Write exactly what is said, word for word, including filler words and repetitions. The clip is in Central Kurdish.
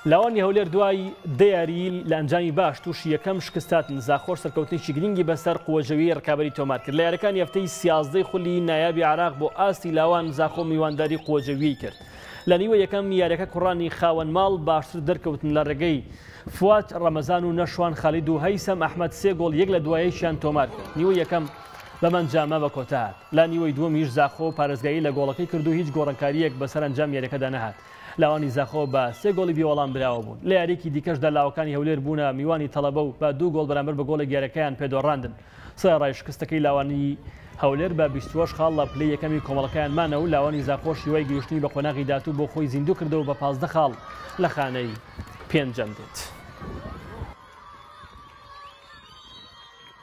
لاوانی هەولێر دوای دیاری لە ئەنجامی باش تووشی یەکەم شکستاتن زاخۆش سەرکەوتنێکی گرنگی بەسەر قووەژەویی ڕکابەری تۆمار کرد. لە یاریەکانی هەفتەی سیازدەی خولی نایابی عراق بۆ ئاستی لاوان زاخۆ میوانداری قووەژەویی کرد. لە نیوە یەکەم یاریەکە کوڕانی خاوەن ماڵ باشتر دەرکەوتن لە ڕێگەی فوات ڕەمەزان و نەشوان خالید و هەیسەم ئەحمەد سێ گۆڵ یەک لە دوایەکیان تۆمار کرد. نیوە یەکەم بەمەنجامە بە کۆتا هات. لا نیوەی دووەمیش زاخۆ پارێزگایی لە گۆڵەکەی کرد و هیچ گۆڕانکاریەک بەسەر ئەنجام یاریەکەدا نەهات. لاوانی زاخۆ بە سێ گۆڵی بێوەڵام براوە بوون. لە یاریەکی دیکەشدا لاوەکانی هەولێر بوونە میوانی تەڵەبە و بە دوو گۆڵ بەرامبەر بە گۆڵی گیارەکەیان پێدۆڕاندن. سێ ڕای شکستەکەی لاوانی هەولێر بە بیست و وەش خاڵ لە پلەی یەکەمی کۆمەڵەکەیان مانە و لاوانی زاخۆ شیوای گەیشتنی بە قۆناغی داتوو بۆ خۆی زیندوو کردەوە بە پازدە خاڵ لە خانەی پێنجەم دێت.